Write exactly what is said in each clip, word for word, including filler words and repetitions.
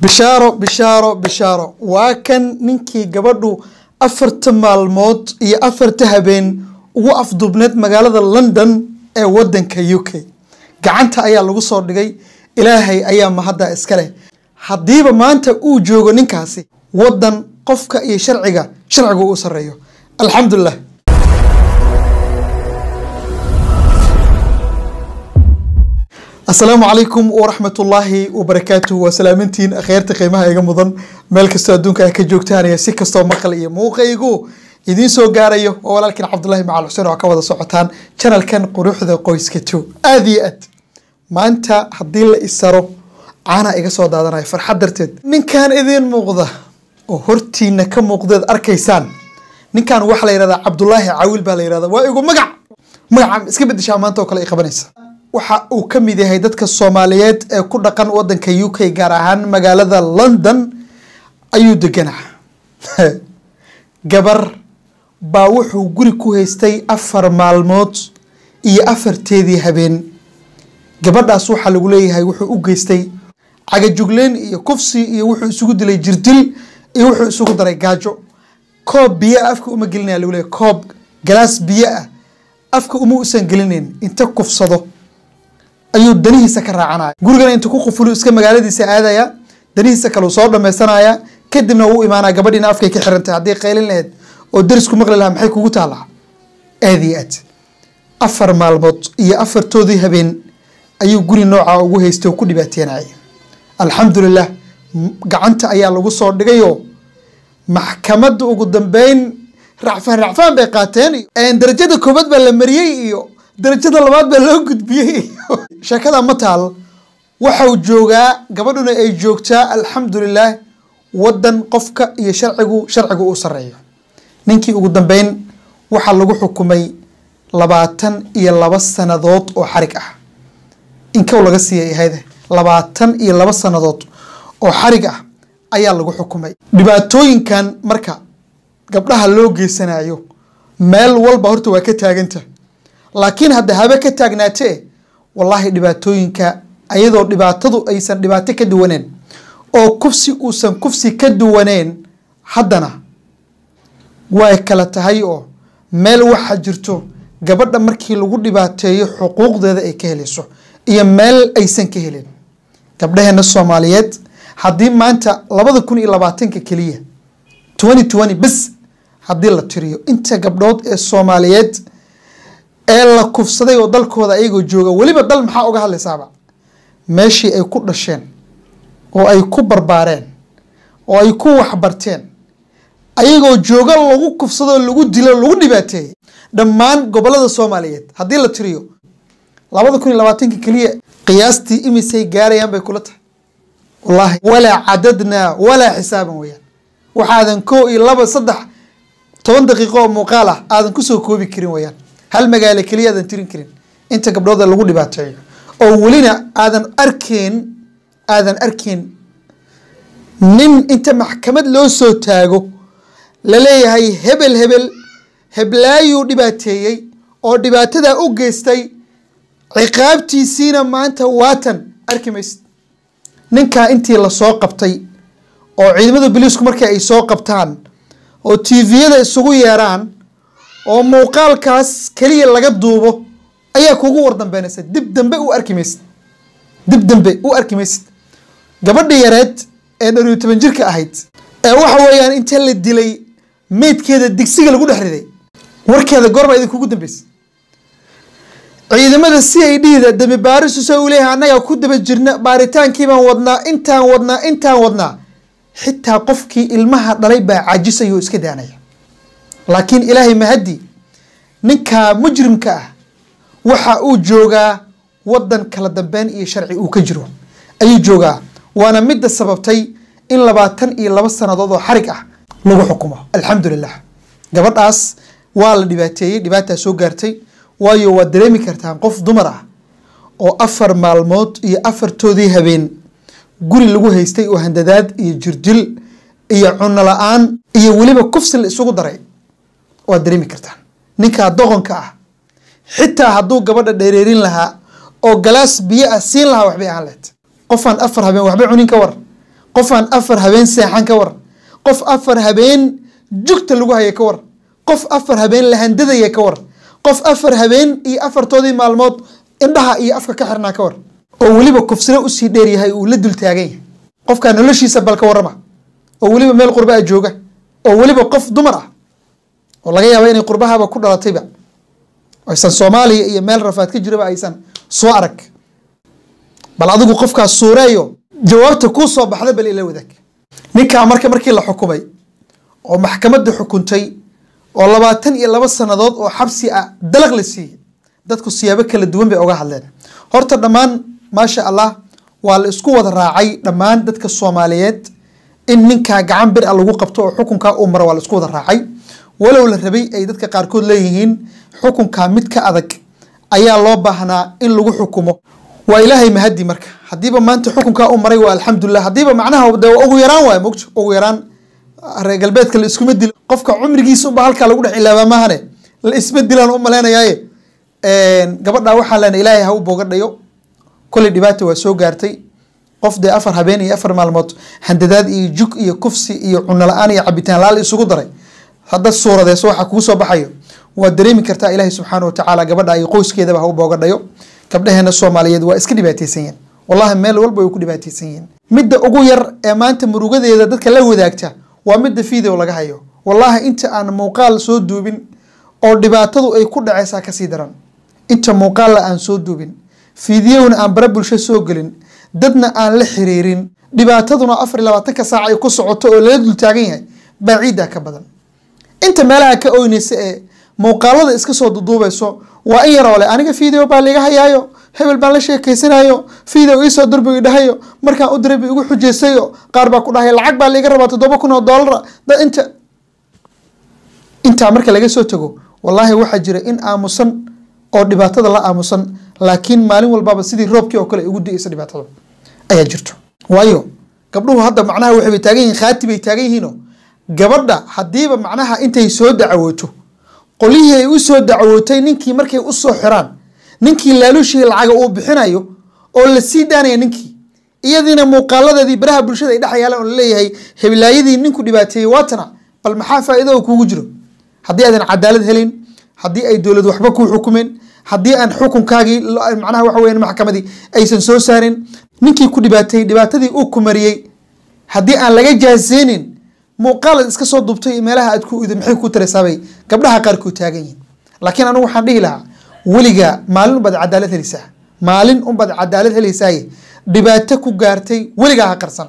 بشارة بشارة بشارة واكن نينكي Gabadhu أفرت مالموت يا أفرت هبين وأفضل بنت مقالة لندن ee wadanka U K gacanta ayaa lagu soo dhigay ilaahay ayaa mahada iskale hadiiba maanta uu joogo ninkaasi wadan qofka iyo sharciga sharciga uu sareeyo alxamdulillah. السلام عليكم ورحمة الله وبركاته وسلامتين أخيرت قيمها إيجا مضن ملك استودونك كجوكتان يا سكة استو مقلية موقعيقو يدين سو قاريو ولكن عبد الله مع الحسين وعكوة صعتان channel كان قروح ذا قويس كتو آذيات ما أنت حديل إسارو عانا إيجا سو دادنا فرحة درتد من كان إذين مغضة وهرتي نكم مغضة أركيسان من كان وحلا يرادا عبد الله عاول بالا يرادا وإيجو مقع مقع اسكي بدي شامانتو وكلا إيقابانيسا waxa uu ka mid yahay dadka Soomaaliyeed ee ku dhaqan wadanka U K gaar ahaan magaalada London ayuu deganaa gabar baa wuxuu guri ku haystay afar maalmood iyo afarteedii habeen gabadhaas waxa lagu leeyahay wuxuu u geystay cagajugleen iyo kufsi iyo wuxuu isugu dilay jirdil iyo wuxuu isugu daray gaajo koob biyo afka uma gelinaya lagu leeyahay koob glass biyo afka uma usan gelinin inta kufsado ayuu danihiisa ka raacanaya gurigan inta ku qufulu iska magaaladiisa aadaya danihiisa kale soo dhameysanaya kadibna uu iimaana gabadhina afkay ka xirantay hadii qaylin lahayd oo darisku maqli lahaa maxay kugu taalaa aadiyad afar maalmood iyo afartoodii habeen ayuu guri nooca ugu haystay oo ku dhibaateynay alxamdulillah gacanta ayaa lagu soo dhigayo maxkamadda ugu dambeyn racfaan racfaan bay qaateen ee darajada koobad baa la mariyay iyo darajada labaad baa loo gudbiyay shakada mataal waxa uu joogaa gabadhuna ay joogtaa alxamdulillah wadan qofka iyo sharcigu sharcigu uu sareeyo ninkii ugu dambeyn waxa lagu xukumay labaatan iyo laba sanadood oo xarig ah inka laga siiyay hay'adda labaatan iyo laba sanadood oo xarig ah ayaa lagu xukumay dhibaatooyinkan marka gabdhaha loo geysanayo meel walba horta waa ka taaganta laakiin hadda haba ka taagnaatee wallahi dhibaatooyinka ayadoo dhibaatadu aysan dhibaato ka duwaneen oo kufsi uusan kufsi ka duwaneen haddana way kala tahay oo meel waxa jirto gabadha markii lagu dhibaateeyo xuquuqdeeda ay ka helayso iyo meel aysan ka helin gabdhaheena Soomaaliyeed haddii maanta labada kun iyo labaatanka kaliya twenty twenty bis haddii la tiriyo inta gabdhood ee Soomaaliyeed ee la kufsaday oo dalkooda ayagoo jooga waliba dal maxaa uga hadlaysaaba meeshii ay ku dhasheen oo ay ku barbaareen oo ay ku waxbarteen ayagoo jooga lagu kufsado lagu dilo lagu dhibaateeyay dhammaan gobolada Soomaaliyeed haddii la tiriyo labada kun iyo labaatanka kaliya qiyaastii imisay gaarayaan bay kula tahay wallahi wala cadadna wala xisaaban weeyaan waxaadan koo iyo laba saddex toban daqiiqo oo muuqaal ah aadan ku soo koobi karin weeyaan hal magaalo kaliya aadan tirin karin inta gabdhooda lagu dhibaateeyo oo walina aadan arkeen aadan arkeen nin inta maxkamad loo soo taago la leeyahay hebel hebel heblaayu dhibaateeyay oo dhibaatada u geystay ciqaabtiisina maanta waatan arkimaysid ninka intii la soo qabtay oo ciidamada booliisku markii ay soo qabtaan oo T V-yada isugu yeeraan oo muuqaalkaas kaliya laga duubo ayaa kugu wardambeynaysa dib dambe u arkimaysid dib dambe u arkimaysid gabadha yareed ee dhowr iyo toban jirka ahayd ee waxa weeyaan inta la dilay meedkeeda digsiga lagu dhaxriday warkeeda goorma idin kugu dambeysay ciidamada C I D-da dami baaris soo u leeyahay anaga ku daba jirna baaritaankii baan wadnaa intaan wadnaa intaan wadnaa xitaa qofkii ilmaha dhalay baa cajisayo iska daanaya laakiin ilaahay mahadi ninka mujrimka ah waxa uu joogaa wadan kala dambeyn iyo sharci uu ka jiro ayuu joogaa waana mid sababtay in labaatan iyo laba sanadood oo xarig ah lagu xukumo alxamdulillah gabadhaas waa la dhibaateeyay dhibaato soo gaartay waayo waa dareemi kartaan qof dumar ah oo afar maalmood iyo afartoodii habeen guri lagu haystay oo handadaad iyo jirdil iyo cunno la'aan iyo waliba kufsi la isugu daray waa dareemi kartaan ninka doqonka ah xitaa hadduu gabadha dheereerin lahaa oo galaas biyo ah siin lahaa waxbay aan leed qofaan afar habeen waxba cunin ka war qofaan afar habeen seexan ka war qof afar habeen jugta lagu hayay ka war qof afar habeen la handadaya ka war qof afar habeen iyo afartoodii maalmood indhaha iyo afka ka xirnaa ka war oo waliba kufsina u sii dheer yahay uu la dul taagan yahay qofka noloshiisa bal ka warrama oo waliba meel qurba jooga oo waliba qof dumar ah oo laga yaabo inay qurbahaba ku dhalatayba aysan Soomaaliya iyo meel rafaad ka jiraba aysan soo arag bal adigu qofkaas suureeyo jawaabta ku soo baxda bal ila wadaag ninka marka markii la xukumay oo maxkamadda xukuntay oo labaatan iyo laba sanadood oo xabsi ah dalaq la siiyay dadku siyaabo kala duwan bay uga hadleen horta dhamaan ma sha Allah waa la isku wada raacay dhamaan dadka Soomaaliyeed in ninka gacan bir lagu qabto oo xukunka uu maro waa la isku wada raacay walow la rabay ay dadka qaar kood leeyihiin xukunka mid ka adag ayaa loo baahnaa in lagu xukumo waa ilaahay mahadi marka hadiiba maanta xukunka uu maray waa alxamdulillah hadiiba macnaha ugu yaraan waa mogto ugu yaraan reer galbeedka la isku madil qofka umrigiisa ba halka lagu dhax ilaaba maahane la isbedilaan u maleenayay een gabadha waxa laan ilaahay ha u boogadhayo kulli dhibaato waa soo gaartay qof de afar habeen iyo afar maalmood handadaad iyo jug iyo kufsi iyo cunno la'aan iyo cabitaan laal isugu daray hadda suuradees waxa kugu soo baxayo waa dareemi kartaa ilaahay subxaanahu wa ta'ala gabadha ay qoyskeedaba ha u boogadhayo gabdhaheena Soomaaliyeed waa iska dhibaataysan yihiin wallahi meel walba ay ku dhibaataysan yihiin midda ugu yar ee maanta murugadeeda dadka la wadaagta waa midda video laga hayo wallahi inta aan muuqaal soo duubin oo dhibaatadu ay ku dhacaysaa ka sii daran inta muuqaal aan soo duubin fiidiyowna aan bara bulsho soo galin dadna aan la xiriirin dhibaataduna afar iyo labaatan saac ay ku socoto oo la dul taagan yahay baciida ka badan inta meelaha ka ooynaysa ee muuqaalada iska soo duduubayso waa in yar oo leh aniga fiidiyo baa laga hayaayo hebel baan la sheekeysanayo fiidiyo ii soo durbiga dhahayo markaan u diray igu xujeysayo qaar baa ku dhahay lacag baa laga rabaa toddoba kun oo dollar dad inta inta marka laga soo tago wallahi waxa jira in aamusan oo dhibaatada la aamusan laakiin maalin walba sidii roobkii oo kale ugu diisay dhibaatada ayaa jirto waayo gabdhuhu hadda macnaha waxay taagan yihiin khaati bay taagan yihiin gabadha hadiiba macnaha intay soo dacwooto qolihii ay u soo dacwootay ninkii markay u soo xiraan ninkii laaluushii lacag uu bixinayo oo la sii daanaya ninkii iyadina muuqaaladeedii baraha bulshada ay dhaxayaan oo leeyahay hebilaayadii ninku dhibaateeyay waatana bal maxaa faa'iido kuugu jiro hadii aadan cadaalad helin hadii ay dawlad waxba ku xukumeen hadii aan xukunkaagii macnaha waxa weeyaan maxkamadii aysan soo saarin ninkii ku dhibaateeyay dhibaatadii uu ku mariyay hadii aan laga jaaseenin muuqaal iska soo dubtay meelaha aad ku ido maxay ku tareysabay gabdhaha qaar ku taagan yihiin laakiin anigu waxaan dhihi lahaa waliga maalin bad cadaalad helaysaa maalin un bad cadaalad helaysaa dhibaato ku gaartay waliga ha qarsan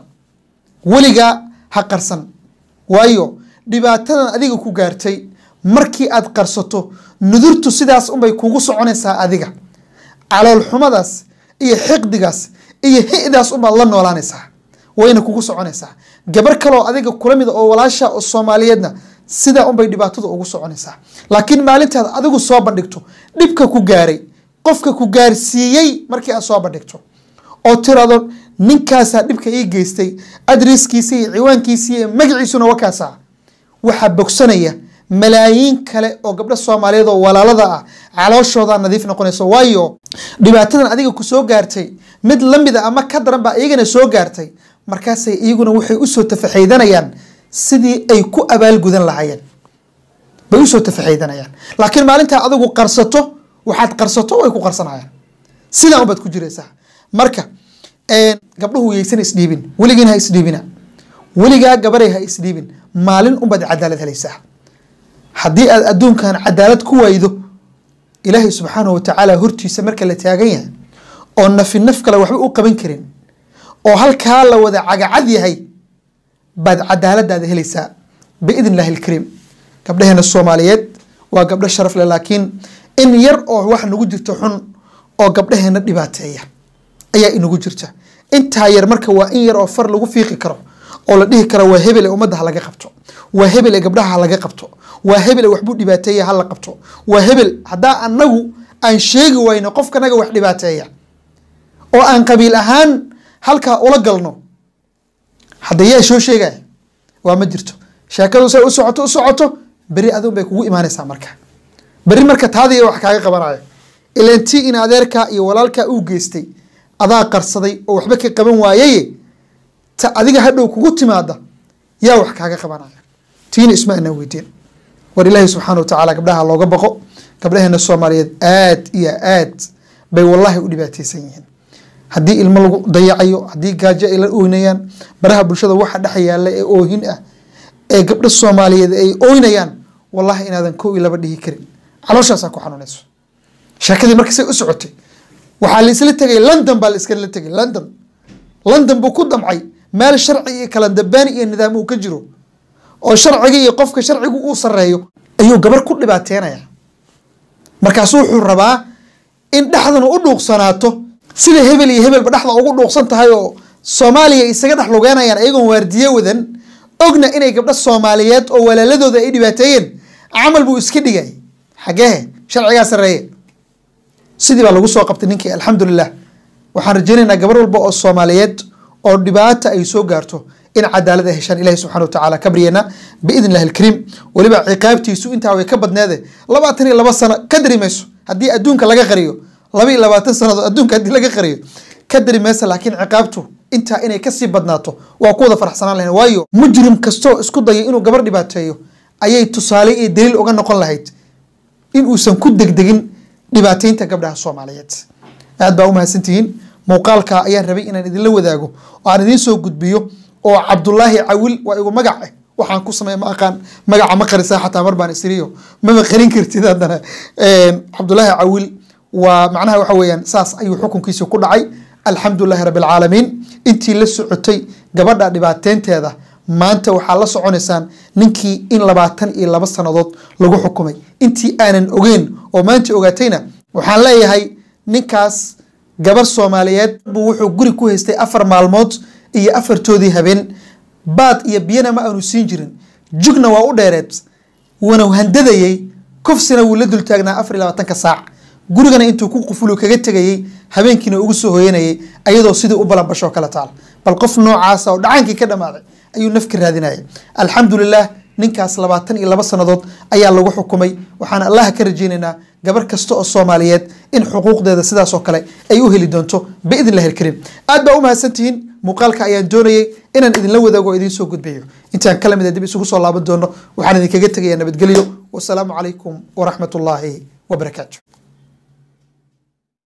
waliga ha qarsan waayo dhibaatadan adiga ku gaartay markii aad qarsato nudurtu sidaas un bay kugu soconaysaa adiga calool xumadaas iyo xiqdigaas iyo hiidaas un baad la noolaanaysaa wayna kugu soconaysaa gabar kale oo adiga kula mid oo walaasha oo Soomaaliyeedna sida un bay dhibaatadu ugu soconaysaa laakiin maalintaad adigu soo bandhigto dhibka ku gaaray qofka ku gaarsiiyay markii aad soo bandhigto oo tirado ninkaasa dhibka ii geystay adreeskiisa iyo ciwaankiisa iyo magaciisuna wakaasa waxa bogsanaya malaayiin kale oo gabdho Soomaaliyeed oo walaalada ah calooshooda nadiif noqonayso waayo dhibaatadan adiga ku soo gaartay mid lamid ah ama ka daran ba iyagana soo gaartay markaas iyaguna waxay u soo tafaxaydanayaan sidii ay ku abaal gudan lahaayeen bay u soo tafaxaydanayaan laakiin maalinta adigu qarsato waxaad qarsato way ku qarsanayaan sida ubad ku jiraysaa marka ee gabdhuhu yeeysan isdhiibin waligiina ha isdhiibina waliga gabaray ha isdhiibin maalin ubad cadaalad helaysaa hadii aad adduunkan cadaalad ku waydo ilaahay subxaanahu wa ta'ala hortiisa marka la taagan yahay oo nafi naf kale waxba u qaban karin oo halka la wada cagacad yahay bad cadaaladaada helaysaa biidin ilaahi alkariim gabdhaheena Soomaaliyeed waa gabdho sharaf leh laakiin in yar oo wax nagu jirto xun oo gabdhaheena dhibaateeya ayaa inagu jirta inta yar marka waa in yar oo far lagu fiiqi karo oo la dhihi karo waa hebel ummadda laga qabto waa hebel gabdhaha laga qabto waa hebel waxbu dhibaateeya hal la qabto waa hebel hadaa anagu aan sheegi wayno qofkanaga wax dhibaateeya oo aan qabiil ahaan halka ula galno hadii soo sheegay waa ma jirto sheekadu say u socoto u socoto bari adoon bay kugu iimaanaysaa marka bari marka taadii wax kaaga qabanayo ilantii in adeerka iyo walaalka uu geystay adaa qarsaday oo waxba ka qaban waayay ta adiga hadhow kugu timaada yaa wax kaaga qabanaya tiina isma ana weydiin war ilaahay subxaanahu wa tacaala gabdhaha looga baqo gabdhaheena Soomaaliyeed aad iyo aad bay wallahi u dhibaataysan yihiin haddii ilmo lagu dayacayo haddii gaajo ay la ooynayaan baraha bulshada waxa dhex yaala ee oohin ah ee gabdha Soomaaliyeed ay ooynayaan wallahi inaadan koow iyo laba dhihi karin calooshaas ku xanuunayso sheekadii markii ay u socotay waxa la isla tagay London baa la iska la tagay London London buu ku damcay meel sharci iyo kala dambeyn iyo nidaam uu ka jiro oo sharciga iyo qofka sharcigu uu sareeyo ayuu gabar ku dhibaateynaya markaas wuxuu rabaa in dhaxdan u dhuuqsanaato sida hebel iyo hebel dhaxda ugu dhuuqsan tahay oo Soomaaliya isaga dhax lugeynayaan ayagoon waardiye wadan ogna inay gabdha Soomaaliyeed oo walaaladooda ay dhibaateeyeen amal buu iska dhigay xagee sharciga sareeyay sidii baa lagu soo qabtay ninkii alxamdulillah waxaan rajaynaynaa gabar walba oo Soomaaliyeed oo dhibaato ay soo gaarto in cadaalad ay heshaan ilaahay subxaanahu wa tacaala ka baryana biidnillahi alkariim waliba ciqaabtiisu intaa way ka badneede labaatan iyo laba sano ka darimayso haddii adduunka laga qariyo laba iyo labaatan sanadood adduunka haddii laga qariyo ka darimaysa laakiin ciqaabtu intaa inay kasii badnaato waa ku wada faraxsanaan lahayn waayo mujrim kastoo isku dayo inuu gabar dhibaateeyo ayay tusaale iyo daliil uga noqon lahayd in uusan ku degdegin dhibaateynta gabdhaha Soomaaliyeed aad baa u mahadsantihiin muuqaalka ayaan rabay inaan idin la wadaago oo aan idin soo gudbiyo oo Cabdullaahi Cawil waa igu magac ah waxaan ku sameeyay ma aqaan magaca ma qarisa xataa mar baan isriyo ma ma qarin kartid hadana ee Cabdullaahi Cawil waa macnaha waxa weeyaan saas ayuu xukunkiisa ku dhacay alxamdulillahi rabbil caalamiin intii la socotay gabadha dhibaateynteeda maanta waxa la soconaysaan ninkii in labaatan iyo laba sanadood lagu xukumay intii aanan ogeyn oo maanta ogaatayna waxaan leeyahay ninkaas gabar Soomaaliyeed buu wuxuu guri ku haystay afar maalmood iyo afartoodii habeen baad iyo biyana ma aanu siin jirin jugna waa u dheereed wana handadayay kufsina wuu la dul taagnaa afar iyo labaatan ka saac gurigana intuu ku qufulo kaga tagayay habeenkiina ugu soo hooyanayay ayadoo sidii u balan basho kala taal bal qof noocaas oo dhacaankii ka dhamaaday ayuu nafki raadinayay alxamdulillah ninkaas labaatan iyo laba sanadood ayaa lagu xukumay waxaan Allah ka rajaynaynaa gabar kasta oo Soomaaliyeed in xuquuqdeeda sidaas oo kale ay u heli doonto biidnillahi alkariim aad baa u mahadsantihiin muuqaalka ayaan doonayay inaan idin la wadaago idin soo gudbiyo intaan kala mid ah dib isugu soo laaban doono waxaan idin kaga tagayaa nabadgelyo wassalaamu calaykum wa rahmatullaahi wa barakaatuh